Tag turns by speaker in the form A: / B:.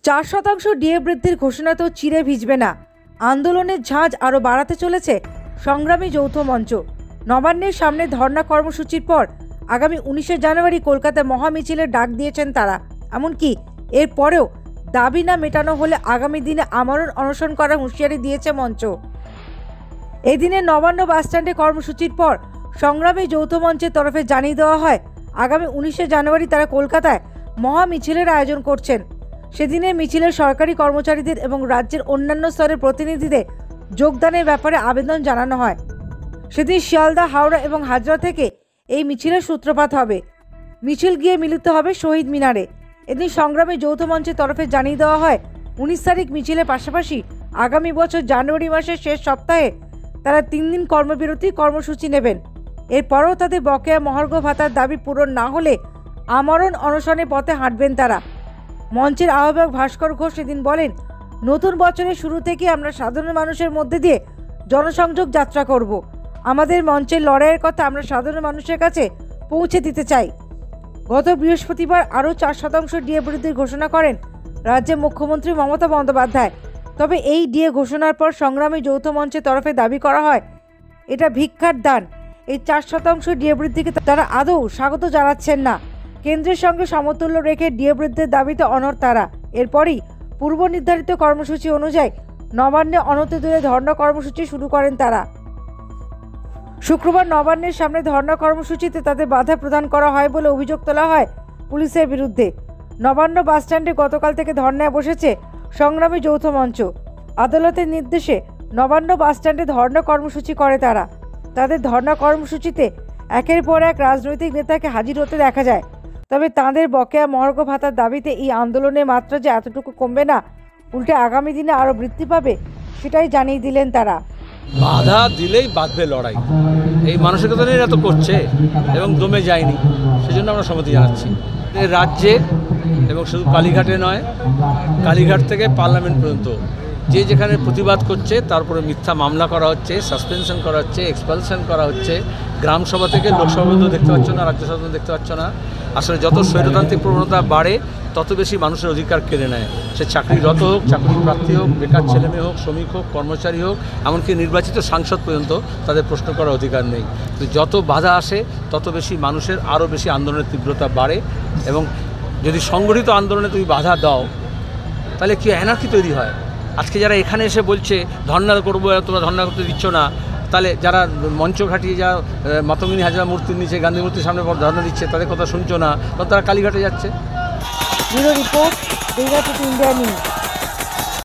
A: 4% DA বৃদ্ধির ঘোষণা তো চিরে ভিজবে না। আন্দোলনের ঝাঁজ আরও বাড়াতে চলেছে সংগ্রামী যৌথ মঞ্চ। নবান্নের সামনে ধর্ণা কর্মসূচির পর আগামী 19শে জানুয়ারি কলকাতায় মহামিছিলের ডাক দিয়েছেন তারা। এমনকি এর পরেও দাবি না মেটানো হলে আগামী দিনে আমরণ অনশন করার হুঁশিয়ারি দিয়েছে মঞ্চ। এদিনে নবান্ন বাসস্ট্যান্ডে কর্মসূচির পর সংগ্রামী যৌথ মঞ্চের তরফে জানিয়ে দেওয়া হয় আগামী 19শে জানুয়ারি তারা কলকাতায় মহামিছিলের আয়োজন করছেন। সেদিনে মিছিলে সরকারি কর্মচারীদের এবং রাজ্যের অন্যান্য স্তরের প্রতিনিধিদের যোগদানের ব্যাপারে আবেদন জানানো হয়। সেদিন শিয়ালদা, হাওড়া এবং হাজরা থেকে এই মিছিলের সূত্রপাত হবে। মিছিল গিয়ে মিলিত হবে শহীদ মিনারে। এদিন সংগ্রামী যৌথ মঞ্চের তরফে জানিয়ে দেওয়া হয় 19 তারিখ মিছিলের পাশাপাশি আগামী বছর জানুয়ারি মাসের শেষ সপ্তাহে তারা 3 দিন কর্মবিরতি কর্মসূচি নেবেন। এরপরও তাদের বকেয়া মহার্ঘ ভাতার দাবি পূরণ না হলে আমরণ অনশনের পথে হাঁটবেন তারা। মঞ্চের আহ্বায়ক ভাস্কর ঘোষ সেদিন বলেন, নতুন বছরের শুরু থেকে আমরা সাধারণ মানুষের মধ্যে দিয়ে জনসংযোগ যাত্রা করব। আমাদের মঞ্চের লড়াইয়ের কথা আমরা সাধারণ মানুষের কাছে পৌঁছে দিতে চাই। গত বৃহস্পতিবার আরও 4% ডিএ বৃদ্ধির ঘোষণা করেন রাজ্যের মুখ্যমন্ত্রী মমতা বন্দ্যোপাধ্যায়। তবে এই ডিএ ঘোষণার পর সংগ্রামী যৌথ মঞ্চের তরফে দাবি করা হয় এটা ভিক্ষার দান। এই 4% ডিএ বৃদ্ধিকে তারা আদৌ স্বাগত জানাচ্ছেন না। কেন্দ্রের সঙ্গে সমতুল্য রেখে ডিএ বৃদ্ধির দাবিতে অনড় তারা। এরপরই পূর্ব নির্ধারিত কর্মসূচি অনুযায়ী নবান্নে অনতিদূরে ধর্ণা কর্মসূচি শুরু করেন তারা। শুক্রবার নবান্নের সামনে ধর্ণা কর্মসূচিতে তাদের বাধা প্রদান করা হয় বলে অভিযোগ তোলা হয় পুলিশের বিরুদ্ধে। নবান্ন বাসস্ট্যান্ডে গতকাল থেকে ধর্ণায় বসেছে সংগ্রামী যৌথ মঞ্চ। আদালতের নির্দেশে নবান্ন বাসস্ট্যান্ডে ধর্ণা কর্মসূচি করে তারা। তাদের ধর্ণা কর্মসূচিতে একের পর এক রাজনৈতিক নেতাকে হাজির হতে দেখা যায়। তবে তাঁদের বকেয়া মহার্ঘ ভাতার দাবিতে এই আন্দোলনের মাত্রা যে এতটুকু কমবে না, উল্টে আগামী দিনে আরও বৃদ্ধি পাবে, সেটাই জানিয়ে দিলেন তারা।
B: বাধা দিলেই বাঁধবে লড়াই, এই মানসিকতা নিয়ে এত করছে এবং দমে যায়নি, সেজন্য আমরা সম্মতি জানাচ্ছি। রাজ্যে এবং শুধু কালীঘাটে নয়, কালীঘাট থেকে পার্লামেন্ট পর্যন্ত যে যেখানে প্রতিবাদ করছে তারপরে মিথ্যা মামলা করা হচ্ছে, সাসপেনশন করা হচ্ছে, এক্সপালশন করা হচ্ছে। গ্রামসভা থেকে লোকসভা পর্যন্ত দেখতে পাচ্ছ না, রাজ্যসভা দেখতে পাচ্ছ না। আসলে যত স্বৈরতান্ত্রিক প্রবণতা বাড়ে তত বেশি মানুষের অধিকার কেড়ে নেয়। সে চাকরিরত হোক, চাকরি প্রার্থী হোক, বেকার ছেলেমেয়ে হোক, শ্রমিক হোক, কর্মচারী হোক, এমনকি নির্বাচিত সাংসদ পর্যন্ত তাদের প্রশ্ন করার অধিকার নেই। যত বাধা আসে তত বেশি মানুষের আরও বেশি আন্দোলনের তীব্রতা বাড়ে। এবং যদি সংগঠিত আন্দোলনে তুমি বাধা দাও তাহলে কি অ্যানার্কি তৈরি হয়। আজকে যারা এখানে এসে বলছে ধর্ণা করবো, তোমরা ধর্ণা করতে দিচ্ছ না, তাহলে যারা মঞ্চ খাটিয়ে যা মাতঙ্গিনী হাজরা মূর্তির নিচে, গান্ধী মূর্তির সামনে ধর্ণা দিচ্ছে, তাদের কথা শুনছো না, তখন তারা কালীঘাটে যাচ্ছে।
A: Bureau report, India news.